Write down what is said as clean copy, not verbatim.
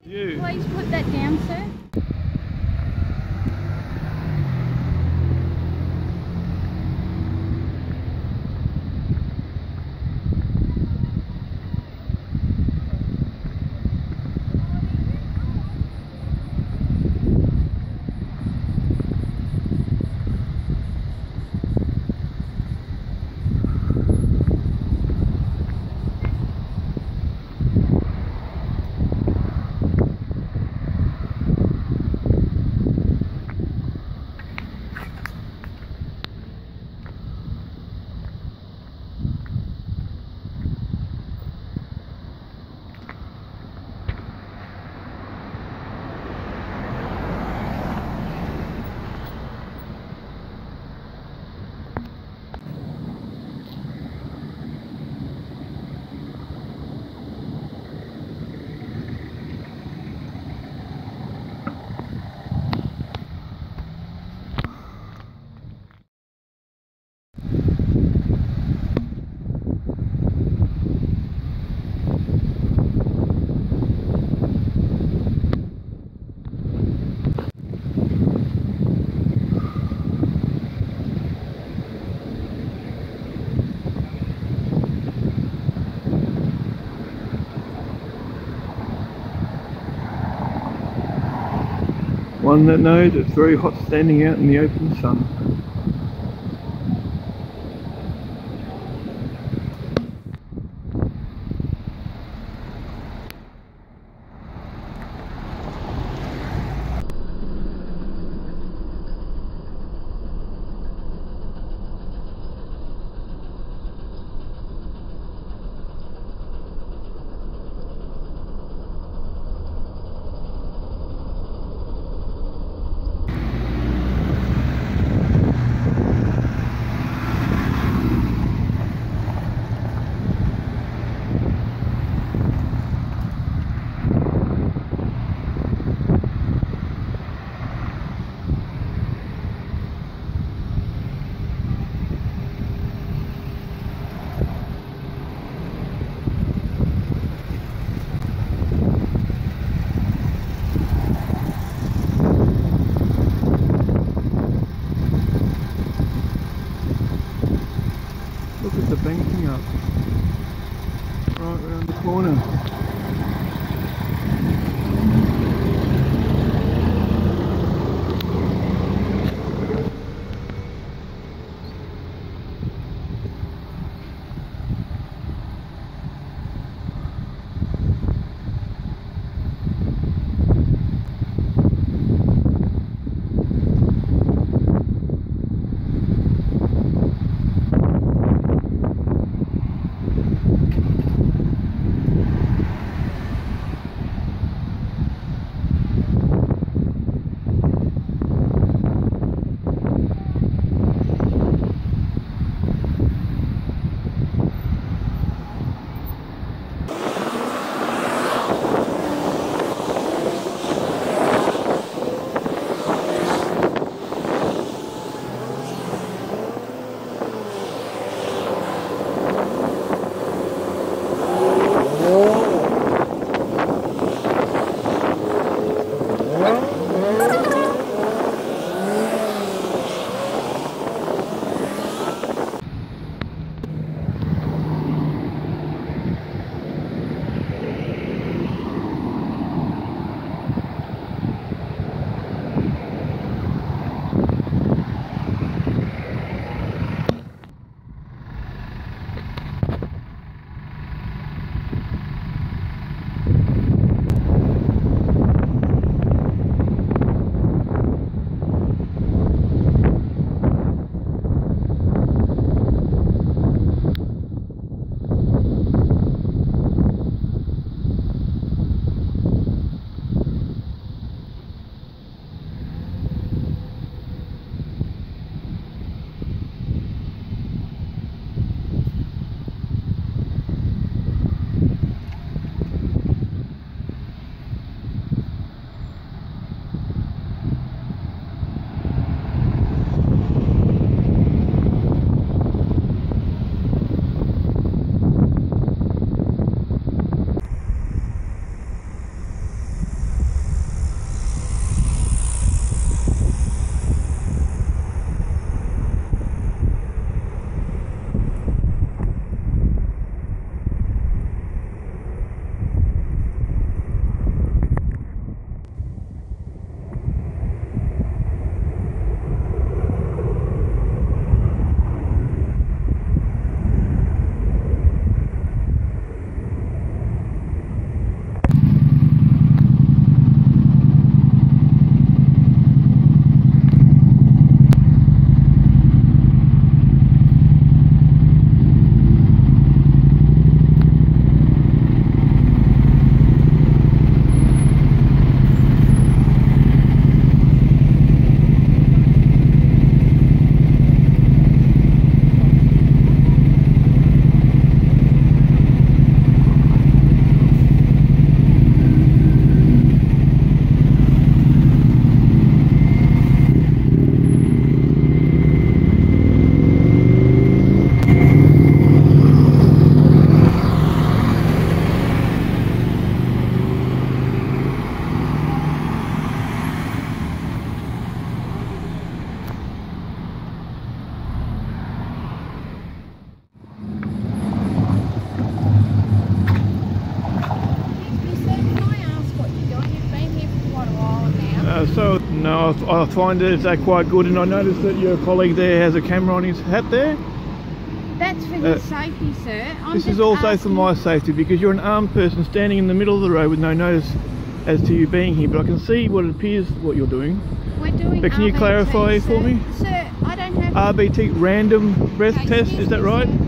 You. Please put that down, sir. One that knows it's very hot standing out in the open sun. So no, I find it quite good, and I noticed that your colleague there has a camera on his hat there. That's for his safety, sir. This is also for my safety, because you're an armed person standing in the middle of the road with no notice as to you being here, but I can see what it appears what you're doing. We're doing But can you RBT, clarify sir. for me? Sir, I don't have... RBT, random breath test, is that right?